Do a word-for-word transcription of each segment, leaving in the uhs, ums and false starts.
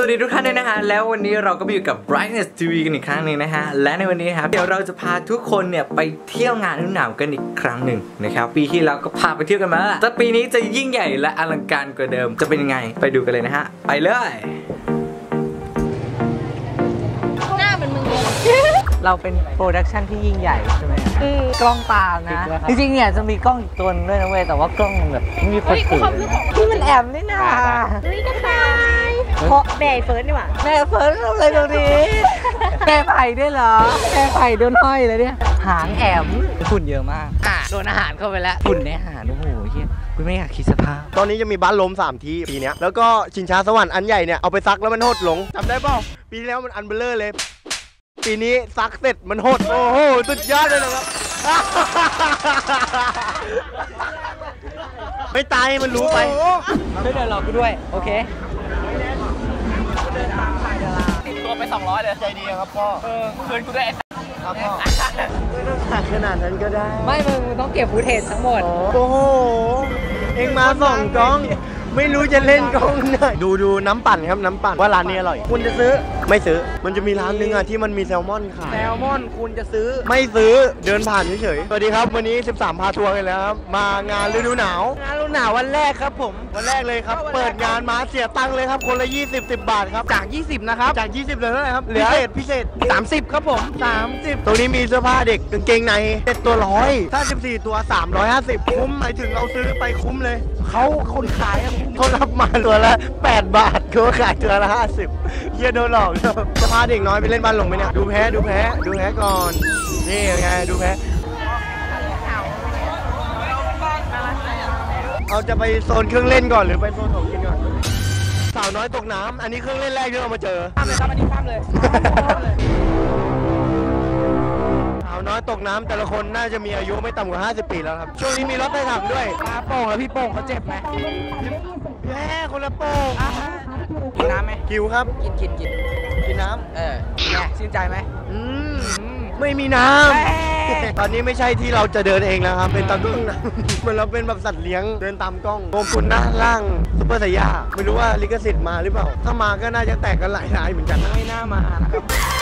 วัสดีทุกท่านด้วยนะฮะแล้ววันนี้เราก็มาอยู่กับ Brightness ที วี กันอีกครั้งหนึ่งนะฮะและในวันนี้ครับเดี๋ยวเราจะพาทุกคนเนี่ยไปเที่ยวงานฤดูหนาวกันอีกครั้งหนึ่งนะครับปีที่แล้วก็พาไปเที่ยวกันมาแล้วแต่ปีนี้จะยิ่งใหญ่และอลังการกว่าเดิมจะเป็นยังไงไปดูกันเลยนะฮะไปเลยหน้าเป็นมึงเราเป็นโปรดักชั่นที่ยิ่งใหญ่ใช่ไหมกล้องตามนะจริงๆเนี่ยจะมีกล้องอีกตัวนึงด้วยนะเว้ยแต่ว่ากล้องแบบไม่มีคนถือที่มันแอบนี่นะนี่ก็ตายเพราะแม่เฟิร์สนี่หว่าแม่เฟิร์สทำอะไรตรงนี้แม่ไผ่ด้วยเหรอแม่ไผ่โดนห้อยเลยเนี่ยหางแอมฝุ่นเยอะมากอ่ะโดนอาหารเข้าไปแล้วฝุ่นในอาหารโอ้โหเฮียคุณไม่อยากคิดสภาพตอนนี้จะมีบ้านล้มสามทีปีนี้แล้วก็ชิงช้าสวรรค์อันใหญ่เนี่ยเอาไปซักแล้วมันหดลงจำได้เปล่าปีที่แล้วมันอันเบลเลอร์เลยปีนี้ซักเสร็จมันหดโอ้โหสุดยอดเลยนะครับไม่ตายมันรู้ไปช่วยเดินหลอกกูด้วยโอเคติดตัวไปสองร้อยเลยใจดีครับพ่อเออคืนกูด้วยครับพ่อไม่ต้องหักขนาดนั้นก็ได้ไม่มึงต้องเก็บฟุตเทจทั้งหมดโอ้โหเอ็งมาส่องกล้องไม่รู้จะเล่นกล้องไหนดูดูน้ำปั่นครับน้ำปั่นว่าร้านนี้อร่อยคุณจะซื้อไม่ซื้อมันจะมีร้านนึงอ่ะที่มันมีแซลมอนขายแซลมอนคุณจะซื้อไม่ซื้อเดินผ่านเฉยๆสวัสดีครับวันนี้สิบสามพาทัวร์กันแล้วครับมางานฤดูหนาวงานฤดูหนาววันแรกครับผมวันแรกเลยครับเปิดงานมาเสียตังค์เลยครับคนละยี่สิบ สิบบาทครับจากยี่สิบนะครับจากยี่สิบเลยเท่าไหร่ครับพิเศษพิเศษสามสิบครับผมสามสิบตรงนี้มีเสื้อผ้าเด็กกางเกงในเจ็ดตัวร้อยถ้าสิบสี่ตัวสามร้อยห้าสิบคุ้มหมายถึงเราซื้อไปคุ้มเลยเขาคนขายเขารับมาตัวละแปดบาทเขาขายตัวละห้าสิบเฮียโดนหลอกจะพาเด็กน้อยไปเล่นบ้านลงไหมเนี่ยดูแพ้ดูแพ้ดูแพ้ก่อนนี่ไงดูแพ้เอาจะไปโซนเครื่องเล่นก่อนหรือไปโซนของกินก่อนสาวน้อยตกน้ำอันนี้เครื่องเล่นแรกที่เรามาเจอข้ามเลยครับอันนี้ข้ามเลยสาวน้อยตกน้ำแต่ละคนน่าจะมีอายุไม่ต่ำกว่าห้าสิบปีแล้วครับช่วงนี้มีรถไปถังด้วยปลาโป่งแล้วพี่โป่งเขาเจ็บไหมแย่คนละโป่งกินน้ำไหมกิวครับกินกินกินกินน้ำเออเนี่ยชื่นใจไหมอืมไม่มีน้ำตอนนี้ไม่ใช่ที่เราจะเดินเองแล้วครับเป็นตากล้องนะเหมือนเราเป็นแบบสัตว์เลี้ยงเดินตามกล้องโกกุนหน้าล่างซุปเปอร์ไซย่าไม่รู้ว่าลิขสิทธิ์มาหรือเปล่าถ้ามาก็น่าจะแตกกันหลายรายเหมือนกันไม่น่ามานะครับ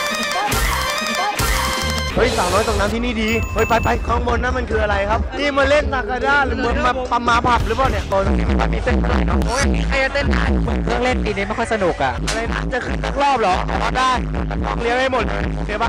เฮ้ยสาวน้อยตรงน้ำที่นี่ดีเฮ้ยไปไปข้างบนนั่นมันคืออะไรครับนี่มาเล่นตากระด้าหรือมาปั๊มมาผับหรือเปล่าเนี่ยตรงนี้มันมีเต้นอะไรเนาะโอ้ยใครจะเต้นได้เครื่องเล่นปีนี้ไม่ค่อยสนุกอ่ะอะไรนะจะขึ้นสักรอบเหรอได้เลี้ยงให้หมดเสียปะ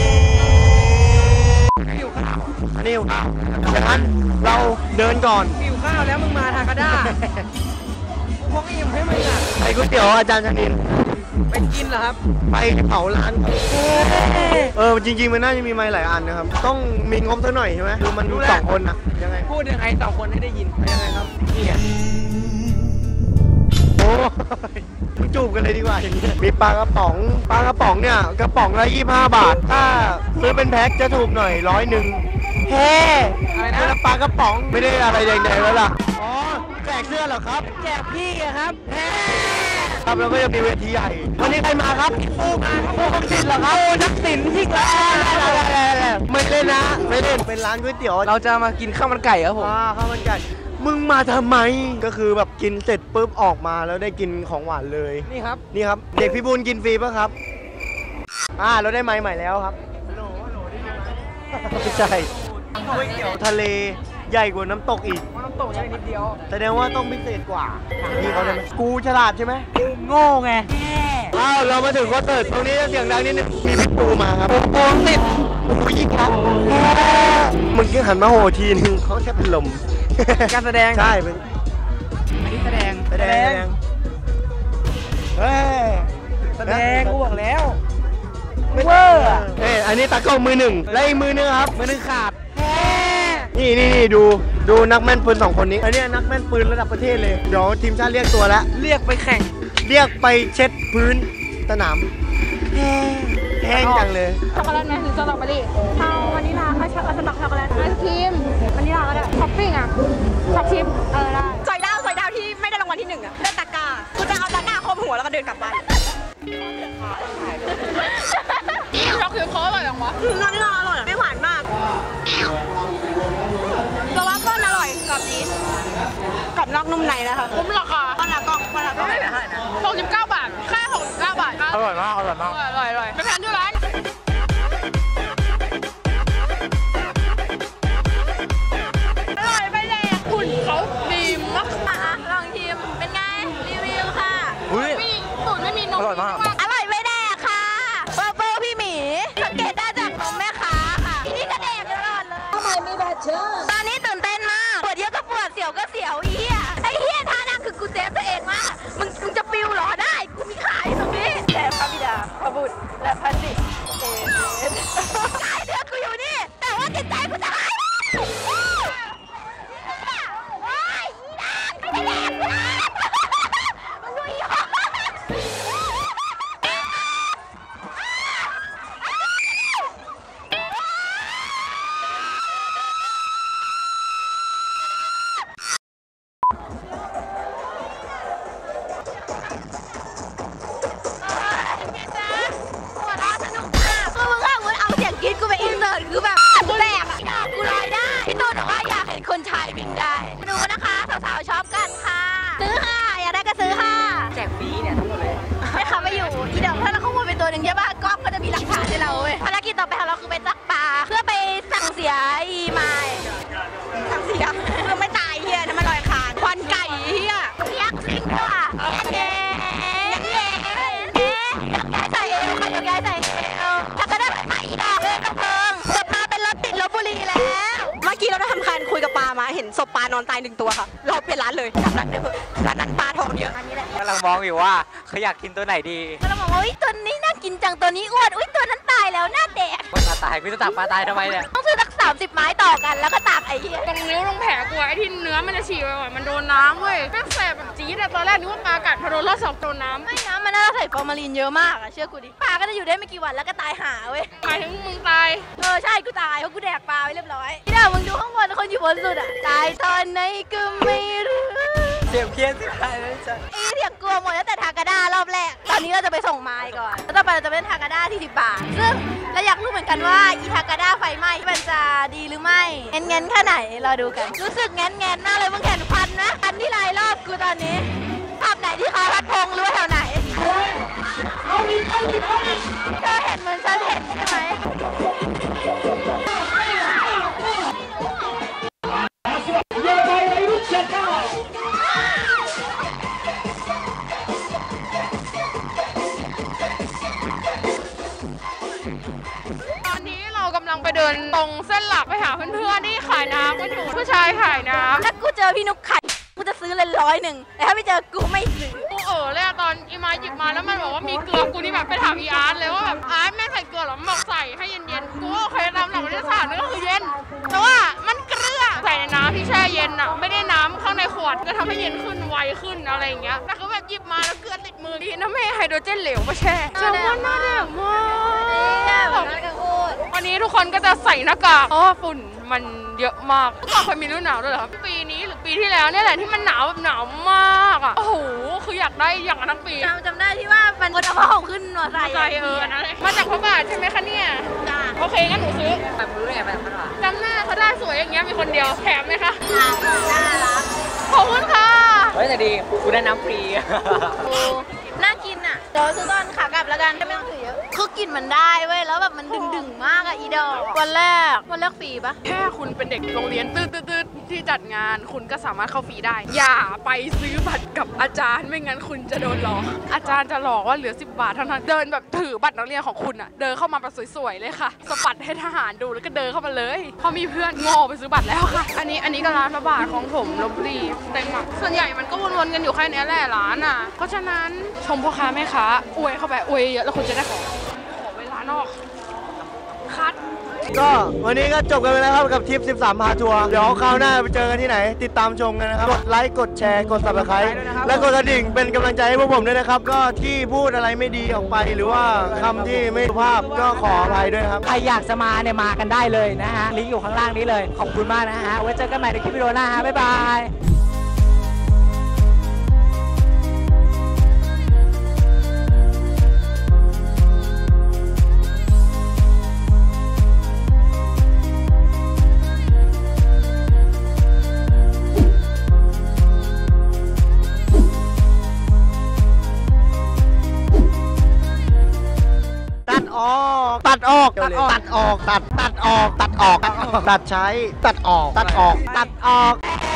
หิวข้าวนี่หิวข้าวอย่างนั้นเราเดินก่อนหิวข้าวแล้วมึงมาทากระด้าพวกอิ่มให้มึงอ่ะไอ้ก๋วยเตี๋ยวอาจารย์ชนินไปกินเหรอครับไปเผาร้านเออจริงๆมันน่าจะมีไม้หลายอันนะครับต้องมีงบสักหน่อยใช่ไหมคือมันดูสองคนอะยังไงพูดยังไงสองคนให้ได้ยินยังไงครับนี่โอ้ยจูบกันเลยดีกว่าอย่างนี้มีปลากระป๋องปลากระป๋องเนี่ยกระป๋องละยี่สิบห้าบาทถ้าซื้อเป็นแพ็คจะถูกหน่อยร้อยหนึ่งเฮ้อะไรนะปลากระป๋องไม่ได้อะไรแดงๆแล้วล่ะอ๋อแจกเสื้อเหรอครับแจกพี่ครับเฮ้ครับแล้วก็จะมีเวทีใหญ่วันนี้ใครมาครับโอ้มาโอ้นักศิลป์เหรอครับโอ้นักศิลป์ที่กล้าไม่เล่นนะไม่เล่นเป็นร้านก๋วยเตี๋ยวเราจะมากินข้าวมันไก่ครับผมข้าวมันไก่มึงมาทำไมก็คือแบบกินเสร็จปุ๊บออกมาแล้วได้กินของหวานเลยนี่ครับนี่ครับเด็กพี่บุญกินฟรีป่ะครับอ่าเราได้ไม้ใหม่แล้วครับโหลโหลได้ยินไหมไม่ใช่ก๋วยเตี๋ยวทะเลใหญ่กว่าน้ำตกอีกน้ำตกยังนิดเดียวแสดงว่าต้องพิเศษกว่านี่เขาได้ไหมกูฉลาดใช่ไหมโง่ไงอ้าวเรามาถึงคอนเสิร์ตตรงนี้เสียงดังนิดนึงมีพี่ปูมาครับปูติดปูยิงครับมึงก็หันมาโหทีนึงเขาแค่เป็นลมการแสดงใช่เป็นอันนี้แสดงแสดงเฮ้ยแสดงกูบอกแล้วเวอร์เอ้ยอันนี้ตากล้องมือหนึ่งและอีกมือนึงครับมือหนึ่งขาดนี่นี่นี่ดูดูนักแม่นปืนสองคนนี้อันนี้นักแม่นปืนระดับประเทศเลยเดี๋ยวทีมชาติเรียกตัวแล้วเรียกไปแข่งเรียกไปเช็ดพื้นสนามแห้งจังเลยช็อกโกแลตไหมหรือสตรอเบอรี่เอาวานิลาค่ะสมัครช็อกโกแลตไอศครีมวานิลาก็ได้ท็อปปิ้งอ่ะช็อกชิปเออได้ซอยดาวซอยดาวที่ไม่ได้รางวัลที่หนึ่งอ่ะได้ตะกร้ากูจะเอาตะกร้าครอบหัวแล้วก็เดินกลับบ้านช็อกชิปเขาอร่อยจังวะวานิลาอร่อยไม่หวานมากตัววัฟเฟิลอร่อยกรอบดีกรอบนอกนุ่มในนะคะคุ้มราคาตอนละกล่องตอนละกล่องเท่าไหร่นะหกสิบเก้าบาทค่าของร่อยมากอร่อยมากอร่อยอร่อยไปทานที่ร้านอร่อยไปเลยหุ่นเขาดีมากอ่ะลองชิมเป็นไงรีวิวค่ะมีสูตรไม่มีนมอร่อยมากอร่อยไม่แดกค่ะเบอร์เบอร์พี่หมีสังเกตได้จากนมแม่ค้าค่ะที่ก็แดกตลอดเลยทำไมไม่แบบเชื่อตอนนี้ตื่นเต้นมากปวดเยอะก็ปวดเสียวก็เสียวอีเหี้ยไอ้เหี้ยท่านั่งคือกูเซฟตัวเองมากมึงมึงจะปิวหรอได้กูมีขายตรงนี้แต่พระบิดาพระบุตรและพระสิทธิ์เอ๋กายเดือกูอยู่นี่แต่ว่าจิตใจกูจะหายโอ้ยอีนางไม่ได้แดกกูมึงดูอีห้อคือแบบกูแตกอ่ะกูลอยได้พี่ตูนบอกว่าอยากเห็นคนชายบินได้ดูนะคะสาวๆชอบกันค่ะซื้อค่ะอยากได้ก็ซื้อค่ะแจกฟรีเนี่ยทั้งหมดเลยไม่ค่ะไม่อยู่อีดอกถ้าเราขโมยไปตัวหนึ่งใช่ป่ะก๊อฟก็จะมีหลักฐานให้เราเว้ยภารกิจต่อไปของเราคือไปตักปลาเพื่อไปสั่งเสียอีไม้สั่งเสียเพื่อไม่ตายเฮียน้ำมันลอยคานควันไก่เฮียเรียกซิงค่ะเย้เย้เย้ใส่เอวค่ะยายใส่เอวถ้าก็ได้ไปอีดอกเลยกระเพิงเกือบมาเป็นรถติดลพบุรีแล้วเมื่อกี้เราได้ทำการคุยกับปลามาเห็นศพปลานอนตายหนึ่งตัวค่ะเราเปลี่ยนร้านเลยร้านนั้นร้านนั้นปลาทองเยอะอันนี้แหละกำลังมองอยู่ว่าเขาอยากกินตัวไหนดีก็เราบอกว่าอุ้ยตัวนี้น่ากินจังตัวนี้อ้วนอุ้ยตัวนั้นตายแล้วน่าแดกว่าปลาตายพี่จะตักปลาตายทำไมเนี่ยต้องซื้อสักสามสิบไม้ต่อกันแล้วก็ตากไอ้เหี้ยตรงนิ้วตรงแผลกูไอ้ที่เนื้อมันจะฉีกไปก่อนมันโดนน้ำเว้ยแม่งแสบแบบจี๊ดอะตอนแรกนึกว่าปลากัดพอโดนรอบสองโดนน้ำไม่นะมันน่าจะใส่ฟอร์มาลีนเยอะมากอะเชื่อกูดิปลาก็จะอยู่ได้ไม่กี่วันแล้วก็ตายหาเว้ยหมายถึงมึงตายเออใช่กูตายเพราะกูแดกปลาไปเรียบร้อยที่เดี๋ยวมึงดูข้างบนคนอยู่บนสุดอะตายตอนไหนก็ไม่รู้เสียงเพี้ยนสุดท้ายแล้วจ้ะไอ้เสียงกลัวหมดตั้งแต่ทากาด้ารอบแรกตอนนี้เราจะไปส่งไม้ก่อนแล้วต่อไปเราจะเป็นทากาด้าที่สิบบาทซึ่งเราอยากรู้เหมือนกันว่าอีทากาด้าไฟไหม้มันจะดีหรือไม่เงี้ยเงี้ยแค่ไหนเราดูกันรู้สึกเงี้ยเงี้ยมากเลยมึงเห็นควันนะควันที่ลายรอบกูตอนนี้ภาพไหนที่เขาพัดพงหรือว่าแถวไหนเธอเห็นเหมือนฉันเห็นใช่ไหมตอนนี้เรากำลังไปเดินตรงเส้นหลักไปหาเพื่อนๆที่ขายน้ำกันอยู่ผู้ชายขายน้ำถ้ากูเจอพี่นุกไข่กูจะซื้อเลยร้อยหนึ่งแต่ถ้าไม่เจอกูไม่ซื้อกูเออเลยอะตอนอีมาหยิบมาแล้วมันบอกว่ามีเกลือกูนี่แบบไปถามอีอาร์ตเลยว่าแบบอาร์ตแม่ใส่เกลือหรอมันบอกใส่ให้เย็นๆกูโอเคตามหลักวิทยาศาสตร์นั่นก็คือเย็นแต่ว่ามันเกลือใส่ในน้ำที่แช่เย็นอะไม่ได้น้ำข้างในขวดก็ทำให้เย็นขึ้นไวขึ้นอะไรอย่างเงี้ยแต่คือแบบหยิบมาแล้วเกลือติดมือดีนะไม่ให้ไฮโดรเจนเหลวมาแช่เจ้าว่าน่าแดกมากวันนี้ทุกคนก็จะใส่หน้ากากเพราะว่าฝุ่นมันเยอะมากเมื่อก่อนเคยมีฤดูหนาวด้วยเหรอครับปีนี้หรือปีที่แล้วเนี่ยแหละที่มันหนาวแบบหนาวมากอ่ะโอ้โหคืออยากได้อย่างนั้นทั้งปีจำจำได้ที่ว่ามันคนเอาผ้าห่มขึ้นมาใส่ใจเออนั่นเลยมาจากพระบาทใช่ไหมคะเนี่ยจ้าโอเคงั้นหนูซื้อแบบรู้ได้ไงแบบนั้นวะจำหน้าเขาได้สวยอย่างเงี้ยมีคนเดียวแถมไหมคะน่ารักขอบคุณค่ะเฮ้ยแต่ดีกูได้น้ำฟรีน่ากินอ่ะเดี๋ยวซื้อตอนขากลับแล้วกันไม่ต้องถือเยอะคือกลิ่นมันได้เว้ยแล้วแบบมันดึงดึงมากอะอีดอกวันแรกวันแรกฟรีปะแค่คุณเป็นเด็กโรงเรียนตืดๆที่จัดงานคุณก็สามารถเข้าฟรีได้ อย่าไปซื้อบัตรกับอาจารย์ไม่งั้นคุณจะโดนหลอกอาจารย์จะหลอกว่าเหลือสิบบาทเท่านั้นเดินแบบถือบัตรนักเรียนของคุณอะเดินเข้ามาแบบสวยๆเลยค่ะสปัดให้ทหารดูแล้วก็เดินเข้ามาเลยเพราะมีเพื่อนโง่ไปซื้อบัตรแล้วค่ะอันนี้อันนี้ก็ร้านพระบาทของผมลพบุรีเต็มอ่ะส่วนใหญ่มันก็วนๆกันอยู่แค่นี้แหละร้านอ่ะเพราะฉะนั้นชมพ่อค้าแม่ค้าอวยเข้าไปอวยเยอะแล้วคุณจะได้ของขอเวลานอกคัดก็วันนี้ก็จบกันไปแล้วครับกับทริปสิบสามพาทัวร์เดี๋ยวคราวหน้าไปเจอกันที่ไหน ติดตามชมกันนะครับกดไลค์กดแชร์กด ซับสไครบ์ และกดกระดิ่งเป็นกำลังใจให้พวกผมด้วยนะครับก็ที่พูดอะไรไม่ดีออกไปหรือว่าคำที่ไม่สุภาพก็ขออภัยด้วยครับใครอยากจะมาเนี่ยมากันได้เลยนะฮะลิงก์อยู่ข้างล่างนี้เลยขอบคุณมากนะฮะไว้เจอกันใหม่ในคลิปวิดีโอหน้าฮะบ๊ายบายตัดออกตัดออกตัดตัดออกตัดออกตัดใช้ตัดออกตัดออกตัดออก